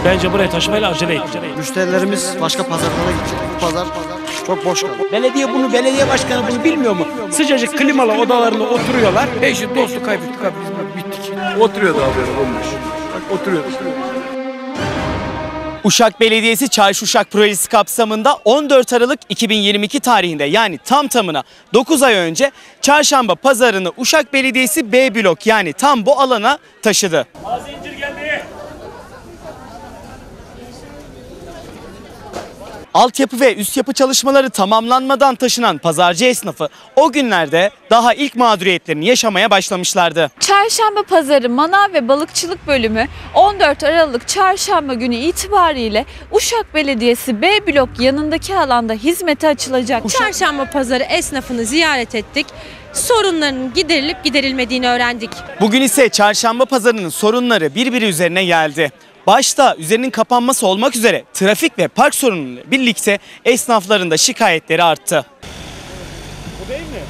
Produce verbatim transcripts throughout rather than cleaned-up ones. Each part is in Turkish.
Bence buraya taşımayla acele ettiler. Müşterilerimiz başka pazarlara gidecek. Bu pazar çok boş kaldı. Belediye bunu, belediye başkanı bunu bilmiyor mu? Sıcacık klimalı odalarında oturuyorlar. Eşi dostu kaybettik abi, biz bittik. Oturuyordu abi olmuş. Bak oturuyordu. Uşak Belediyesi Çarşı Uşak projesi kapsamında on dört Aralık iki bin yirmi iki tarihinde, yani tam tamına dokuz ay önce Çarşamba Pazarı'nı Uşak Belediyesi B blok, yani tam bu alana taşıdı. Zincir geldi. Altyapı ve üst yapı çalışmaları tamamlanmadan taşınan pazarcı esnafı o günlerde daha ilk mağduriyetlerini yaşamaya başlamışlardı. Çarşamba Pazarı Manav ve Balıkçılık Bölümü on dört Aralık Çarşamba günü itibariyle Uşak Belediyesi B blok yanındaki alanda hizmete açılacak. Çarşamba Pazarı esnafını ziyaret ettik. Sorunların giderilip giderilmediğini öğrendik. Bugün ise Çarşamba Pazarı'nın sorunları birbiri üzerine geldi. Başta üzerinin kapanması olmak üzere trafik ve park sorunuyla birlikte esnafların da şikayetleri arttı. Bu değil mi?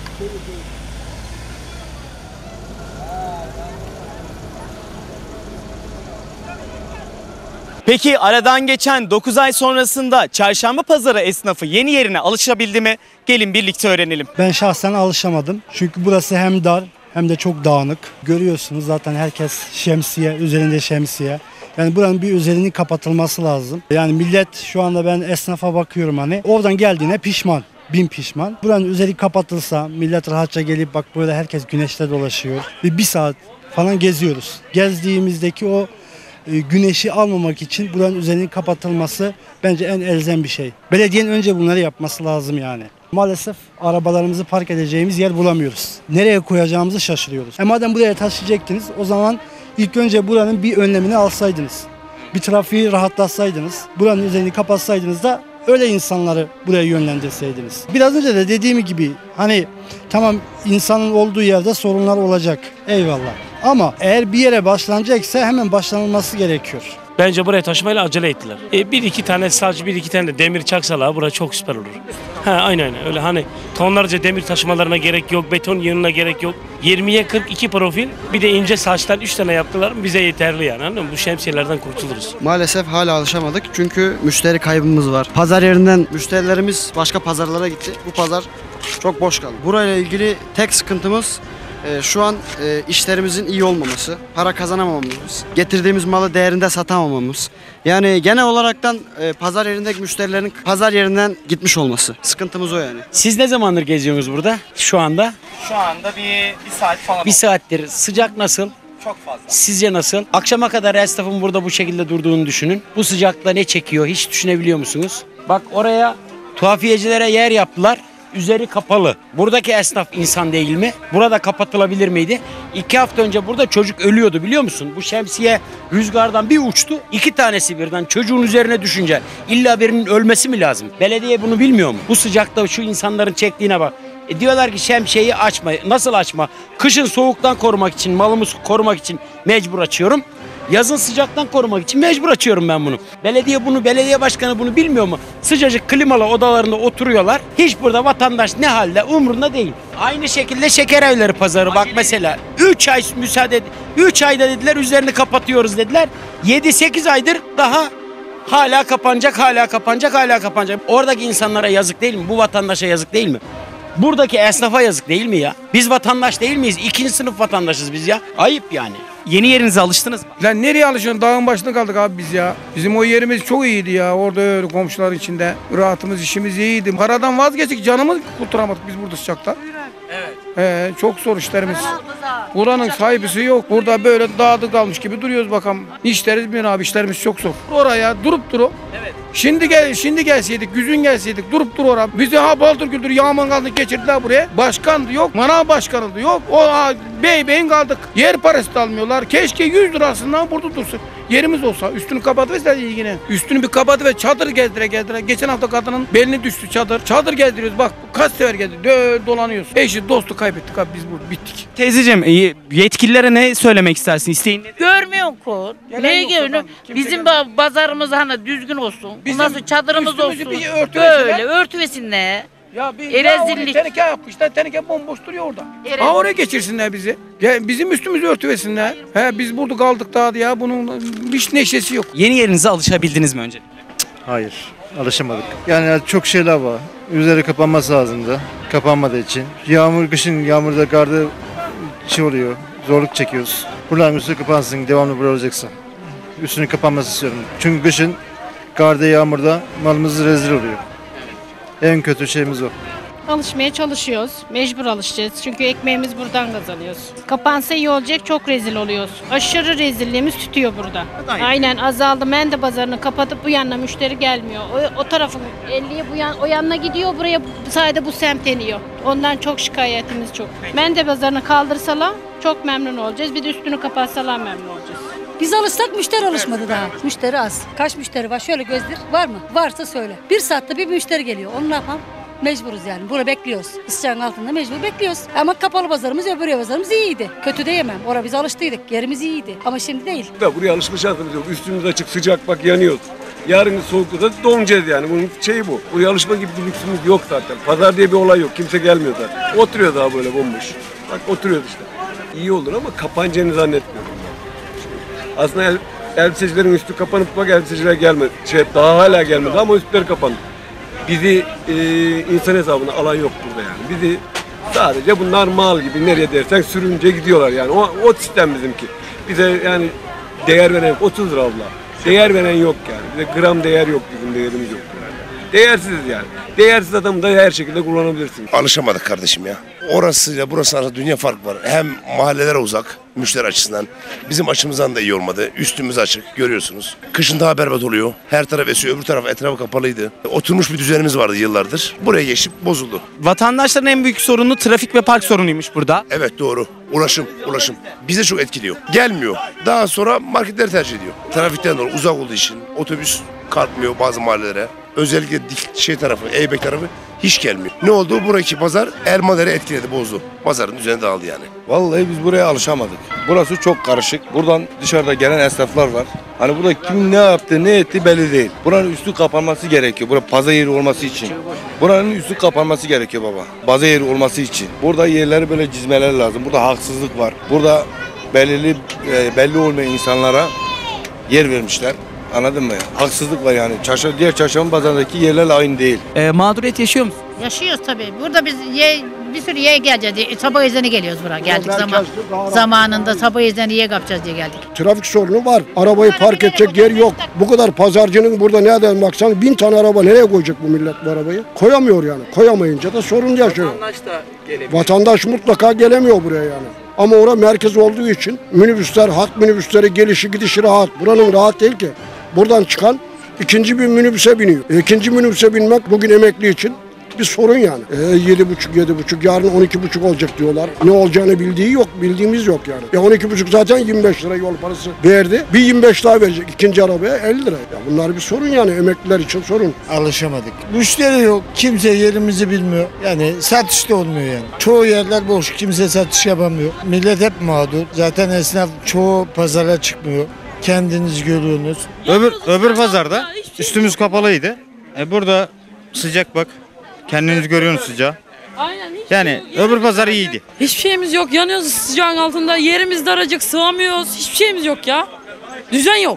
Peki aradan geçen dokuz ay sonrasında Çarşamba Pazarı esnafı yeni yerine alışabildi mi? Gelin birlikte öğrenelim. Ben şahsen alışamadım. Çünkü burası hem dar hem de çok dağınık. Görüyorsunuz zaten herkes şemsiye, üzerinde şemsiye. Yani buranın bir üzerinin kapatılması lazım. Yani millet, şu anda ben esnafa bakıyorum, hani oradan geldiğine pişman. Bin pişman. Buranın üzeri kapatılsa, millet rahatça gelip, bak böyle herkes güneşte dolaşıyor. Ve bir saat falan geziyoruz. Gezdiğimizdeki o e, güneşi almamak için buranın üzerinin kapatılması bence en elzem bir şey. Belediyenin önce bunları yapması lazım yani. Maalesef arabalarımızı park edeceğimiz yer bulamıyoruz. Nereye koyacağımızı şaşırıyoruz. E madem buraya taşıyacaktınız, o zaman İlk önce buranın bir önlemini alsaydınız. Bir trafiği rahatlatsaydınız. Buranın üzerini kapatsaydınız da öyle insanları buraya yönlendirseydiniz. Biraz önce de dediğim gibi, hani tamam, insanın olduğu yerde sorunlar olacak. Eyvallah. Ama eğer bir yere başlanacaksa hemen başlanılması gerekiyor. Bence buraya taşımayla acele ettiler. E, bir iki tane, sadece bir iki tane de demir çaksalar burası çok süper olur. Ha, aynen aynen öyle, hani tonlarca demir taşımalarına gerek yok, beton yığınına gerek yok. yirmiye kırk iki profil, bir de ince saçlar üç tane yaptılar, bize yeterli yani, anladın mı? Bu şemsiyelerden kurtuluruz. Maalesef hala alışamadık çünkü müşteri kaybımız var. Pazar yerinden müşterilerimiz başka pazarlara gitti. Bu pazar çok boş kaldı. Burayla ilgili tek sıkıntımız e, şu an e, işlerimizin iyi olmaması, para kazanamamamız, getirdiğimiz malı değerinde satamamamız. Yani genel olaraktan e, pazar yerindeki müşterilerin pazar yerinden gitmiş olması. Sıkıntımız o yani. Siz ne zamandır geziyorsunuz burada şu anda? Şu anda bir, bir saat falan. Bir saattir. Sıcak nasıl? Çok fazla. Sizce nasıl? Akşama kadar esnafın burada bu şekilde durduğunu düşünün. Bu sıcakta ne çekiyor hiç düşünebiliyor musunuz? Bak, oraya tuhafiyecilere yer yaptılar. Üzeri kapalı. Buradaki esnaf insan değil mi? Burada kapatılabilir miydi? İki hafta önce burada çocuk ölüyordu, biliyor musun? Bu şemsiye rüzgardan bir uçtu. İki tanesi birden çocuğun üzerine düşünce illa birinin ölmesi mi lazım? Belediye bunu bilmiyor mu? Bu sıcakta şu insanların çektiğine bak. E diyorlar ki şemsiyeyi açma. Nasıl açma? Kışın soğuktan korumak için, malımı korumak için mecbur açıyorum. Yazın sıcaktan korumak için mecbur açıyorum ben bunu. Belediye bunu, belediye başkanı bunu bilmiyor mu? Sıcacık klimalı odalarında oturuyorlar. Hiç burada vatandaş ne halde umrunda değil. Aynı şekilde şeker evleri pazarı, bak mesela. üç ay müsaade et. üç ayda dediler üzerini kapatıyoruz dediler. yedi sekiz aydır daha hala kapanacak, hala kapanacak, hala kapanacak. Oradaki insanlara yazık değil mi? Bu vatandaşa yazık değil mi? Buradaki esnafa yazık değil mi ya? Biz vatandaş değil miyiz? İkinci sınıf vatandaşız biz ya. Ayıp yani. Yeni yerinize alıştınız mı? Lan nereye alışıyorsun? Dağın başında kaldık abi biz ya. Bizim o yerimiz çok iyiydi ya. Orada öyle komşular içinde. Rahatımız, işimiz iyiydi. Paradan vazgeçtik. Canımızı kurtaramadık biz burada sıcakta. Evet. Ee, çok zor işlerimiz. Buranın sahibisi yok. Burada böyle dağda kalmış gibi duruyoruz bakalım. İşleriz mi abi? İşlerimiz çok zor. Oraya durup durup. Evet. Şimdi gel, şimdi gelseydik, güzün gelseydik, durup dur oraya. Bizi ha baldır güldür yağman kaldık geçirdiler buraya. Başkandı yok, manav başkanıydı yok. O ha, bey beyin kaldık. Yer parası da almıyorlar. Keşke yüz lirasından burada dursun. Yerimiz olsa üstünü kapatıverse yine. Üstünü bir kapatıver, çadır gezdire gezdire. Geçen hafta kadının belini düştü çadır. Çadır gezdiriyoruz bak kaç sefer gezdik. Dö dolanıyoruz. Eşi dostu kaybettik abi biz burada bittik. Teyzeciğim, yetkililere ne söylemek istersin? İsteğin nedir? Görmüyor musun? Ne görüyor? Bizim pazarımız hani düzgün olsun. Bizim nasıl çadırımız olsun. Böyle örtüvesinler. Ya bir E, ya oraya rezillik. teneke yapmışlar. Teneke bomboş duruyor orada. E, Ha oraya geçirsinler bizi. Ya bizim üstümüzü örtüversinler. He biz burada kaldık daha ya. Bunun hiç neşesi yok. Yeni yerinize alışabildiniz mi önce? Hayır, alışamadık. Yani çok şeyler var. Üzeri kapanması lazımdı. Kapanmadığı için. Yağmur, kışın yağmurda, karda şey oluyor. Zorluk çekiyoruz. Buraların üstü kapansın, devamlı burada olacaksa. Üstünün kapanması istiyorum. Çünkü kışın, karda, yağmurda malımız rezil oluyor. En kötü şeyimiz o. Alışmaya çalışıyoruz. Mecbur alışacağız. Çünkü ekmeğimiz buradan kazanıyoruz. Kapansa iyi olacak. Çok rezil oluyoruz. Aşırı rezilliğimiz tütüyor burada. Aynen azaldı. Mende pazarını kapatıp bu yanına müşteri gelmiyor. O, o tarafın elliye bu yan, o yanına gidiyor. Buraya sadece bu semt iniyor. Ondan çok şikayetimiz çok. Mende pazarını kaldırsalar çok memnun olacağız. Bir de üstünü kapatsalar memnun olacağız. Biz alışsak müşteri alışmadı daha. Müşteri az. Kaç müşteri var? Şöyle gözdir. Var mı? Varsa söyle. Bir saatte bir müşteri geliyor. Onu ne yapalım? Mecburuz yani. Burada bekliyoruz. Isçağın altında mecbur bekliyoruz. Ama kapalı pazarımız, öbür pazarımız iyiydi. Kötü diyemem. Orada biz alıştıydık. Yerimiz iyiydi. Ama şimdi değil. Da buraya alışma şansımız yok. Üstümüz açık, sıcak, bak yanıyoruz. Yarın soğukta da donacağız yani. Bunun şeyi bu. Buraya alışma gibi bir lüksümüz yok zaten. Pazar diye bir olay yok. Kimse gelmiyor zaten. Oturuyor daha böyle bomboş. Bak oturuyoruz işte. İyi olur ama kapanacağını zannetmiyorum. Aslında el, elbisecilerin üstü kapanıp bak elbiseciler gelmedi. Şey, daha hala gelmedi ama üstleri kapandı. Bizi e, insan hesabına alan yok burada yani. Bizi sadece bunlar mal gibi nereye dersen sürünce gidiyorlar yani. O, o sistem bizimki. Bize yani değer veren yok. otuz lira abla. Değer veren yok yani. Bize gram değer yok, bizim değerimiz yok yani. Değersiziz yani. Değersiz adamı da her şekilde kullanabilirsin. Alışamadık kardeşim ya. Orasıyla burası arasında dünya fark var. Hem mahallelere uzak, müşteri açısından. Bizim açımızdan da iyi olmadı. Üstümüz açık, görüyorsunuz. Kışın daha berbat oluyor. Her taraf esiyor, öbür taraf etrafı kapalıydı. Oturmuş bir düzenimiz vardı yıllardır. Buraya geçip bozuldu. Vatandaşların en büyük sorunu trafik ve park sorunuymuş burada. Evet doğru. Ulaşım, ulaşım. Bize çok etkiliyor. Gelmiyor. Daha sonra marketleri tercih ediyor. Trafikten dolayı uzak olduğu için otobüs kalkmıyor bazı mahallelere. Özellikle dik şey tarafı, Eybek tarafı hiç gelmiyor. Ne oldu? Buradaki pazar Elmader'i etkiledi, bozdu. Pazarın düzeni dağıldı yani. Vallahi biz buraya alışamadık. Burası çok karışık. Buradan dışarıda gelen esnaflar var. Hani burada kim ne yaptı, ne etti belli değil. Buranın üstü kapanması gerekiyor. Burada pazar yeri olması için. Buranın üstü kapanması gerekiyor baba. Pazar yeri olması için. Burada yerleri böyle çizmeler lazım. Burada haksızlık var. Burada belirli belli olmayan insanlara yer vermişler. Anladın mı? Haksızlık var yani. Çarşı, diğer çarşamba pazarındaki yerlerle aynı değil. E, mağduriyet yaşıyor musun? Yaşıyoruz tabii. Burada biz ye, bir sürü ye geleceğiz. diye- Sabah ezanı geliyoruz buraya. Geldik zaman zamanında sabah ezanı ye kapacağız diye geldik. Trafik sorunu var. Arabayı park edecek yer yok. Bu kadar pazarcının burada nereden baksan bin tane araba nereye koyacak bu millet bu arabayı? Koyamıyor yani. Koyamayınca da sorun yaşıyor. Vatandaş da gelemiyor. Vatandaş mutlaka gelemiyor buraya yani. Ama orada merkez olduğu için minibüsler, halk minibüsleri gelişi gidişi rahat. Buranın rahat değil ki. Buradan çıkan ikinci bir minibüse biniyor. E, ikinci minibüse binmek bugün emekli için bir sorun yani. E, yedi buçuk, yedi buçuk, yarın on iki buçuk olacak diyorlar. Ne olacağını bildiği yok, bildiğimiz yok yani. E on iki buçuk zaten yirmi beş lira yol parası verdi. Bir yirmi beş daha verecek ikinci arabaya elli lira. Ya bunlar bir sorun yani, emekliler için sorun. Alışamadık. Müşteri yok. Kimse yerimizi bilmiyor. Yani satış da olmuyor yani. Çoğu yerler boş. Kimse satış yapamıyor. Millet hep mağdur. Zaten esnaf çoğu pazara çıkmıyor. Kendiniz görüyorsunuz. Öbür öbür pazarda üstümüz kapalıydı. E burada sıcak bak. Kendiniz görüyorsunuz sıcağı. Aynen. Yani öbür pazar iyiydi. Hiçbir şeyimiz yok. Yanıyoruz sıcağın altında. Yerimiz daracık. Sığamıyoruz. Hiçbir şeyimiz yok ya. Düzen yok.